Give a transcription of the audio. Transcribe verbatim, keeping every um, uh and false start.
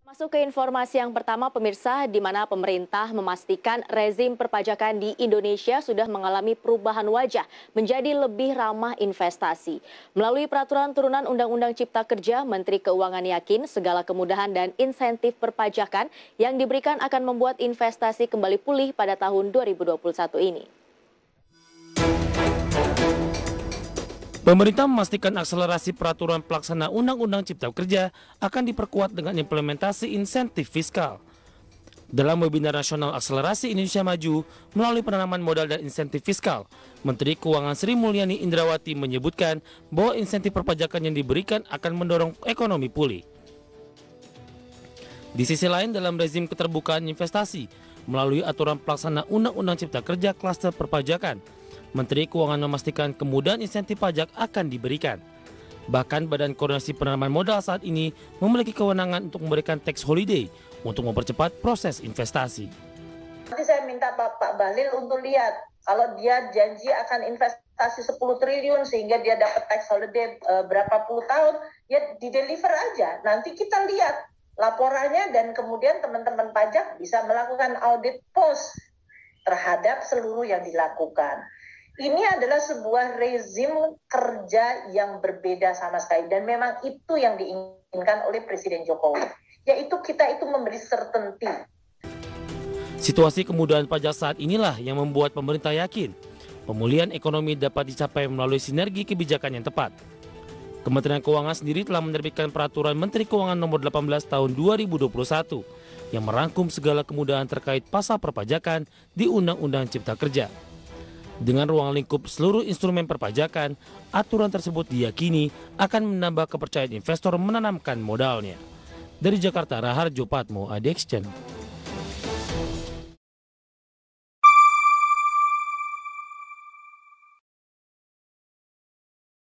Masuk ke informasi yang pertama, pemirsa, di mana pemerintah memastikan rezim perpajakan di Indonesia sudah mengalami perubahan wajah menjadi lebih ramah investasi. Melalui peraturan turunan Undang-Undang Cipta Kerja, Menteri Keuangan yakin segala kemudahan dan insentif perpajakan yang diberikan akan membuat investasi kembali pulih pada tahun dua ribu dua puluh satu ini. Pemerintah memastikan akselerasi peraturan pelaksana Undang-Undang Cipta Kerja akan diperkuat dengan implementasi insentif fiskal. Dalam webinar nasional Akselerasi Indonesia Maju melalui penanaman modal dan insentif fiskal, Menteri Keuangan Sri Mulyani Indrawati menyebutkan bahwa insentif perpajakan yang diberikan akan mendorong ekonomi pulih. Di sisi lain, dalam rezim keterbukaan investasi melalui aturan pelaksana Undang-Undang Cipta Kerja klaster perpajakan, Menteri Keuangan memastikan kemudahan insentif pajak akan diberikan. Bahkan Badan Koordinasi Penanaman Modal saat ini memiliki kewenangan untuk memberikan tax holiday untuk mempercepat proses investasi. Nanti saya minta Pak, Pak Bahlil untuk lihat, kalau dia janji akan investasi sepuluh triliun sehingga dia dapat tax holiday e, berapa puluh tahun, ya di-deliver aja. Nanti kita lihat laporannya dan kemudian teman-teman pajak bisa melakukan audit post terhadap seluruh yang dilakukan. Ini adalah sebuah rezim kerja yang berbeda sama sekali dan memang itu yang diinginkan oleh Presiden Jokowi, yaitu kita itu memberi certainty. Situasi kemudahan pajak saat inilah yang membuat pemerintah yakin pemulihan ekonomi dapat dicapai melalui sinergi kebijakan yang tepat. Kementerian Keuangan sendiri telah menerbitkan peraturan Menteri Keuangan nomor delapan belas tahun dua ribu dua puluh satu yang merangkum segala kemudahan terkait pasal perpajakan di Undang-Undang Cipta Kerja. Dengan ruang lingkup seluruh instrumen perpajakan, aturan tersebut diyakini akan menambah kepercayaan investor menanamkan modalnya. Dari Jakarta, Raharjo Patmo, A D X Channel.